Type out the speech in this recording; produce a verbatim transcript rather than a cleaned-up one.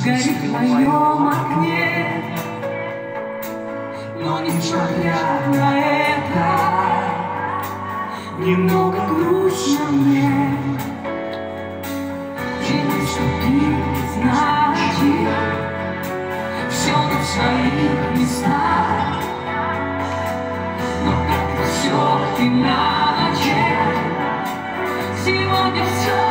горит в моем окне. Но несмотря на это, немного грустно мне. Жаль, что ты, значит, все на своих местах. Но как все иначе, сегодня все